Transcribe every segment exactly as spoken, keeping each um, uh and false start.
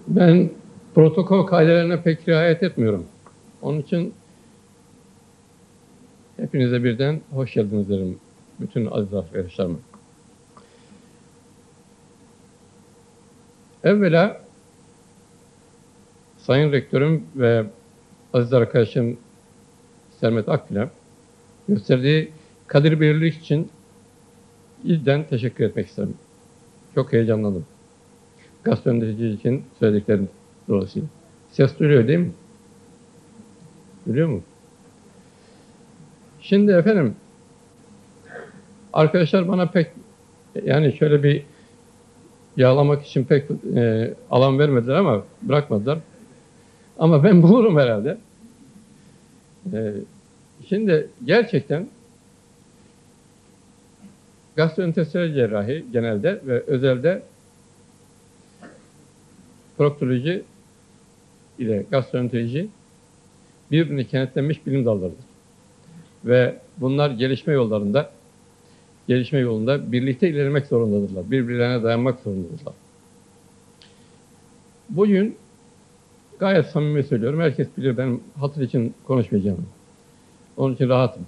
Ben protokol kaidelerine pek riayet etmiyorum. Onun için hepinize birden hoş geldiniz derim bütün aziz arkadaşlarıma. Evvela Sayın Rektörüm ve aziz arkadaşım Sermet Akpınar gösterdiği kadir birlik için ilden teşekkür etmek isterim. Çok heyecanlandım. Gastroenteroloji için söylediklerim dolayısıyla. Ses duyuyor değil mi? Duyuyor mu? Şimdi efendim, arkadaşlar bana pek, yani şöyle bir yağlamak için pek e, alan vermediler ama bırakmadılar. Ama ben bulurum herhalde. E, şimdi gerçekten gastrointestinal cerrahi genelde ve özelde proktoloji ile gastroenteroloji birbirini kenetlenmiş bilim dallarıdır. Ve bunlar gelişme yollarında, gelişme yolunda birlikte ilerlemek zorundadırlar. Birbirlerine dayanmak zorundadırlar. Bugün gayet samimi söylüyorum. Herkes bilir, ben hatır için konuşmayacağım. Onun için rahatım.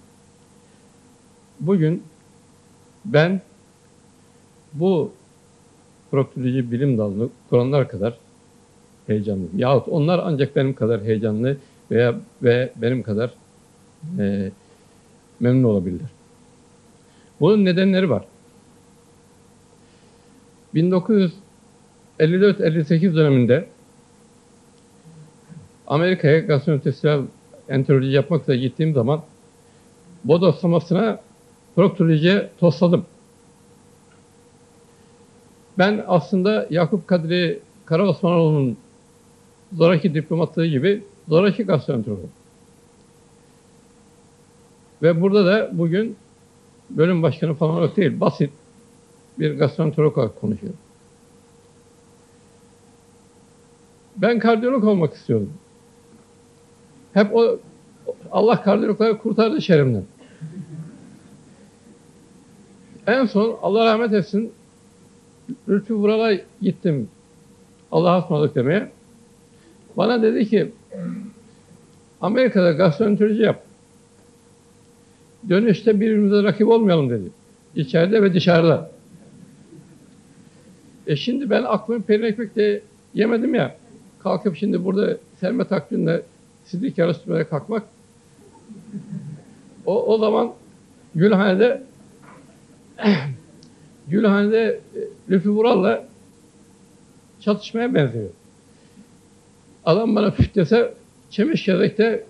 Bugün ben bu proktoloji bilim dalını kuranlar kadar heyecanlıyım. Yahut onlar ancak benim kadar heyecanlı veya ve benim kadar e, memnun olabilirler. Bunun nedenleri var. bin dokuz yüz elli dört elli sekiz döneminde Amerika'ya gastrointestinal enteroloji yapmak üzere gittiğim zaman bodoslamasına proktolojiye tosladım. Ben aslında Yakup Kadri Karaosmanoğlu'nun zoraki diplomatlığı gibi zoraki gastroenterolog. Ve burada da bugün bölüm başkanı falan olarak değil, basit bir gastroenterolog olarak konuşuyorum. Ben kardiyolog olmak istiyordum. Hep o, Allah kardiyologları kurtardı şerrimden. En son Allah rahmet etsin Lütfü Vural'a gittim. Allah'a ısmarladık demeye. Bana dedi ki Amerika'da gastroenteroloji yap. Dönüşte birbirimize rakip olmayalım dedi. İçeride ve dışarıda. E şimdi ben aklımı peynir ekmekle yemedim ya. Kalkıp şimdi burada Sermet Akgün'le sidik yarıştırmaya kalkmak. O, o zaman Gülhane'de Gülhane'de Lütfü Vural'la çatışmaya benziyor. Adam bana püf dese Çemişköy'de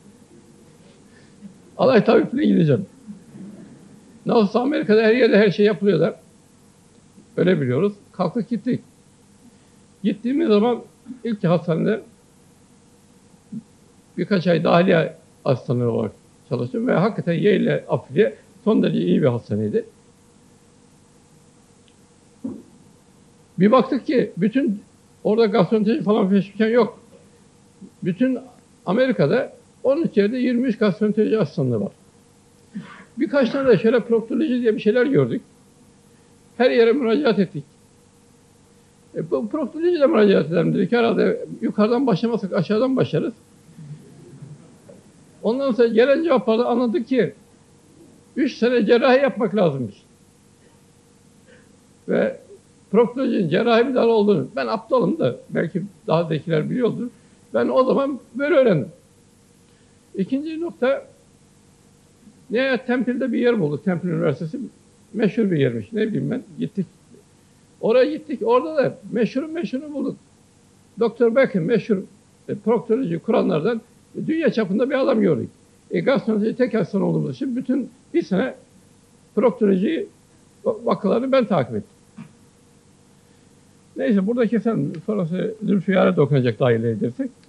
alay tabipine gideceğim. Nasılsa Amerika'da her yerde her şey yapılıyor da. Öyle biliyoruz. Kalktık gittik. Gittiğimiz zaman ilk hastanede birkaç ay dahiliye hastanesi olarak çalıştım ve hakikaten Yale Afiliye son derece iyi bir hastaneydi. Bir baktık ki bütün orada gastroenteroloji falan peşmişken yok. Bütün Amerika'da on üç yerde yirmi üç gastroenteroloji hastaneleri var. Birkaç tane de şöyle proktoloji diye bir şeyler gördük. Her yere müracaat ettik. E, bu proktolojiyle müracaat edelim dedik. Herhalde yukarıdan başlamazsak aşağıdan başlarız. Ondan sonra gelen cevaplarda anladık ki üç sene cerrahi yapmak lazımmış. Ve proktolojinin cerrahi bir dal olduğunu, ben aptalım da belki daha zekiler biliyordur. Ben o zaman böyle öğrendim. İkinci nokta, nihayet Temple'de bir yer bulduk. Temple Üniversitesi meşhur bir yermiş. Ne bileyim ben, gittik. Oraya gittik, orada da meşhur meşhurunu bulduk. Doktor Beck'in meşhur e, proktoloji kuranlardan e, dünya çapında bir adam gördük. E, gastroenteroloji tek hastane olduğumuz için bütün bir sene proktoloji vakalarını ben takip ettim. Neyse burada keselim. Sonrası Zülfiyar'a dokunacak daha ileri edersek.